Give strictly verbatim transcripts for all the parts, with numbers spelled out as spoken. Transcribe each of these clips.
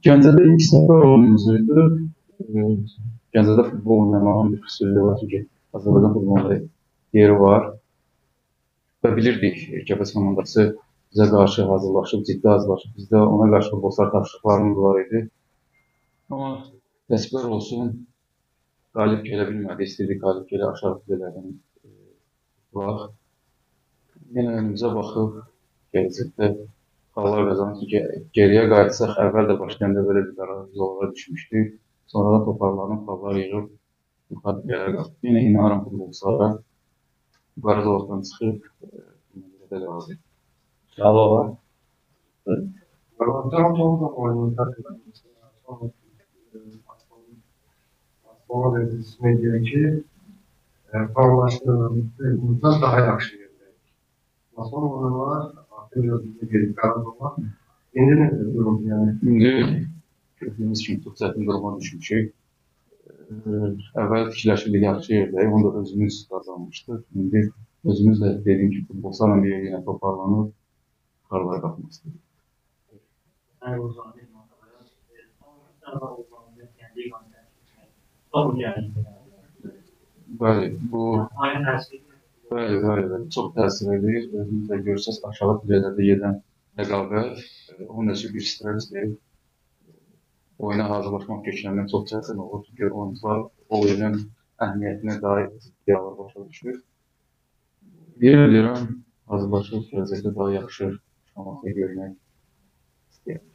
Gəncədə ilk səfər olunmuşdu. Gəncədə futbol oynamağın bir xüsusiyyəti var ki, Azərbaycan futbolunda yeri var və bilirdik Kəpəz komandası bizə qarşı hazırlaşıb, ciddi hazırlaşıb. Bizdə ona qarşı futbolçular tapşırıqlarımız var idi. Amma təəssüflər olsun, qalib gələ bilmədi. İstəyirdik qalib gələ, aşağı kulelərdən var. Yenə önümüzə baxıb, gələcəkdə xallar qazanır ki, geriyə qayıtsaq, əvvəl də başlayanda belə bir qarar yollara düşmüşdük. Sonradan toparlanıb, xallar yığıb, yuxarı gələr qalıb. Yenə inanıram futbolçulara, yuxarı zordan çıxıb, belə lazım. Sağ ol. Ona verilmesine gerek ki, formalaştığımızdan daha yaxşı yerdeyiz. Nasıl oyunlar, artık gözümüzde gelip karar olmak. Şimdi ne durum yani? İndi gördüyümüz kimi çox çətin duruma düşmüşük. Əvvəl fikirləşirdik yaxşı yerdəyik, onu da özümüz qazanmışdıq. İndi özümüz də dediyim ki, futbolçularla bir yenə toparlanıb, yuxarılara qalxmaq istədik. Bəli, bu bəli, bəli, bəli, çox təsir edir. Özünüz də görürsəz, aşağı kulelərdə gedən rəqabət, onun üçün bir stressdir. Oyuna hazırlaşmaq keçiləndən çox çətin olur. Çünki oyuncular o oyunun əhəmiyyətinə dair ciddi alır, başa düşür. Yer edirəm, hazırlaşıb, gələcəkdə daha yaxşı şanslar görmək istəyirəm.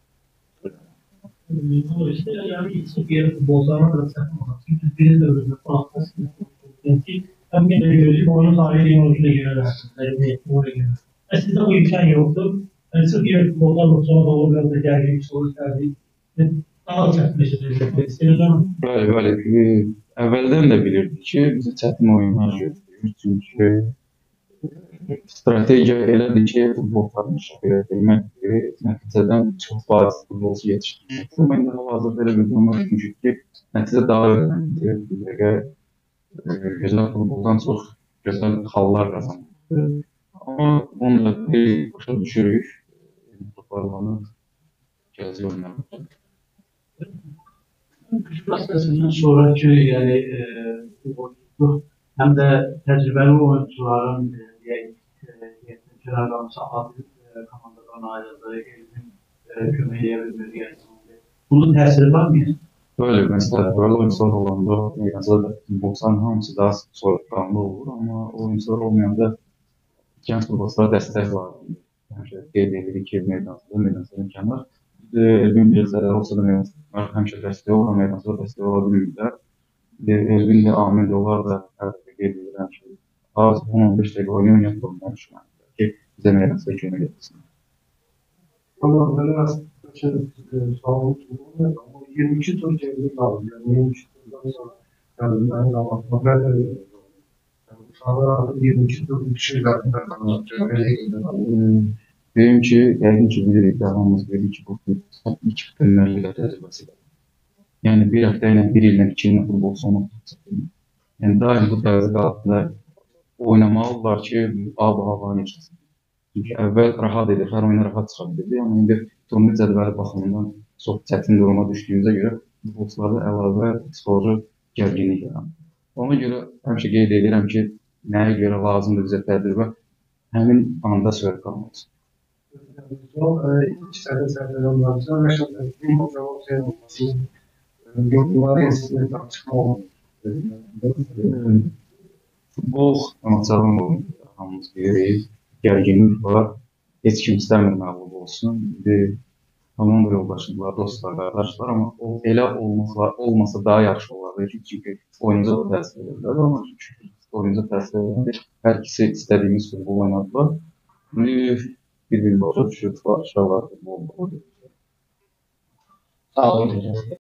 Yani İsviçre futbolcularına da çətin olur. Çünki Türkiye'de de öyle bir hem de görücü oyun tarihi yolculuğuna girer. Aslında bu imkan yoktu. Yani sırf bir futboldan sonra doğru biraz da gerginlik soru geldi. Daha çətinləşəcək istəyirəm. Bəli, bəli. Əvvəldən də bilirdik ki, bizi çətin oyunlar gözləyir. Çünki strategiya elədir ki, futbolçuların şəkil edilməkdir. Nəticədən çox bariz futbolçu yetişdirmək. Amma indi hal-hazırda elə bir duruma düşmüşük ki, nəticə daha önemlidir. Bir dəqiqə gözəl futboldan çox gözəl xallar qazanır. Amma onu da başa düşürük. Toparlanıb gələcək oyunlar. Başkasından sonraki yani futbolculuk hem de tecrübeli oyuncuların yetmişler almış adil komandadan ayrıldığı Elvin köməkləyə bilmir. Bunun təsiri var mı? Böyle mesela böyle oyuncular olanda yazıda futbolçuların hamısı daha soyuqqanlı olur, amma oyuncular olmayanda gənc futbolçulara dəstək var. Həmişə qeyd edirik ki, meydansında, meydansında imkanlar. Elvin gözləri olsa da meydansında həmişə dəstək olur, meydansında dəstək ola bilmirlər. Elvin də, Amil də, onlar da hər dəfə qeyd edirəm ki, az on on beş dəqiqə oyun yapılmayan düşünürlər ki, bizə meydansında kömək etsin. Ama böyle aslında sağlık tutulmuyor ama yirmi iki tur geride kaldı. Yani yirmi iki turdan sonra yani ben ama ben de sonra yirmi iki tur bir şey zaten Deyim ki, yəqin ki, bilirik, davamımız verir ki, bu ilk bütünlərlə təcrübəsidir. Yəni, bir həftə ilə, bir illə, iki illə futbol sonu. Yəni, daim bu tərzə qalxıda oynamalılar ki, ab-ı hava yaşasın. Çünki əvvəl rahat edir, hər oyuna rahat çıxa bilirdi. Amma indi turnir cədvəli baxımından çox çətin duruma düşdüyümüzə görə futbolçularda əlavə psixoloji gərginlik yaranır. Ona görə həmişə qeyd edirəm ki, nəyə görə lazımdır bizə təcrübə, həmin anda söhbət qalmaz. İki sene sene onlarca yaşadık. Bir zaman şey olması, yorumları eskiden açık olmadı. Futbol amaçlarım oldu. Hamımız bilirik, gərginlik var. Heç kim istəmir məğlub olsun. İndi tamam da yoldaşlar, dostlar, qardaşlar, amma o elə olmasa, olmasa daha yaxşı olardı. Çünki oyuncu da təsir edirlər, amma oyuncu təsir edirlər. Hər ikisi istədiyimiz futbol oynadılar. Bir-bir başa düşüb, aşağılar futbol oynadılar. Sağ olun.